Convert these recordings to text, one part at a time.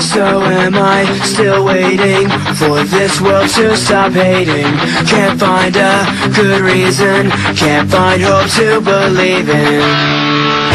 So am I still waiting for this world to stop hating? Can't find a good reason, can't find hope to believe in.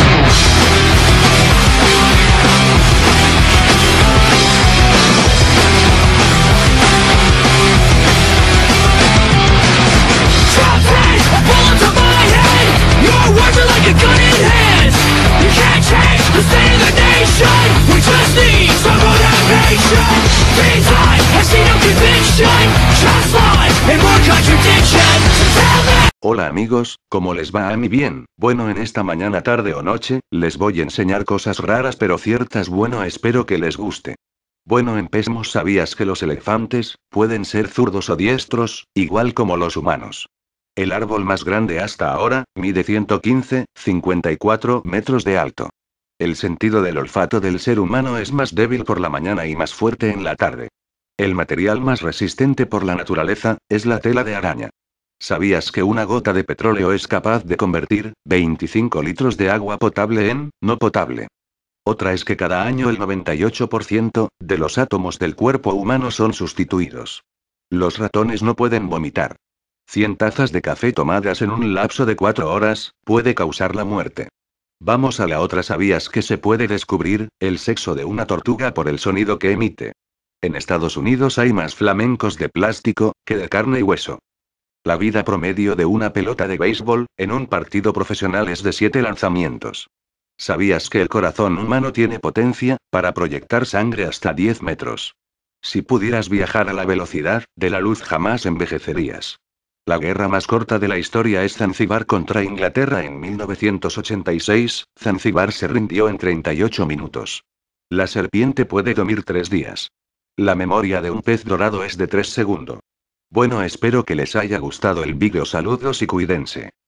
Hola amigos, ¿cómo les va a mí? Bien, bueno, en esta mañana, tarde o noche, les voy a enseñar cosas raras pero ciertas. Bueno, espero que les guste. Bueno, empecemos. ¿Sabías que los elefantes pueden ser zurdos o diestros, igual como los humanos? El árbol más grande hasta ahora mide 115,54 metros de alto. El sentido del olfato del ser humano es más débil por la mañana y más fuerte en la tarde. El material más resistente por la naturaleza es la tela de araña. ¿Sabías que una gota de petróleo es capaz de convertir 25 litros de agua potable en no potable? Otra es que cada año el 98% de los átomos del cuerpo humano son sustituidos. Los ratones no pueden vomitar. 100 tazas de café tomadas en un lapso de 4 horas puede causar la muerte. Vamos a la otra. ¿Sabías que se puede descubrir el sexo de una tortuga por el sonido que emite? En Estados Unidos hay más flamencos de plástico que de carne y hueso. La vida promedio de una pelota de béisbol en un partido profesional es de 7 lanzamientos. ¿Sabías que el corazón humano tiene potencia para proyectar sangre hasta 10 metros? Si pudieras viajar a la velocidad de la luz, jamás envejecerías. La guerra más corta de la historia es Zanzíbar contra Inglaterra en 1986. Zanzíbar se rindió en 38 minutos. La serpiente puede dormir 3 días. La memoria de un pez dorado es de 3 segundos. Bueno, espero que les haya gustado el vídeo. Saludos y cuídense.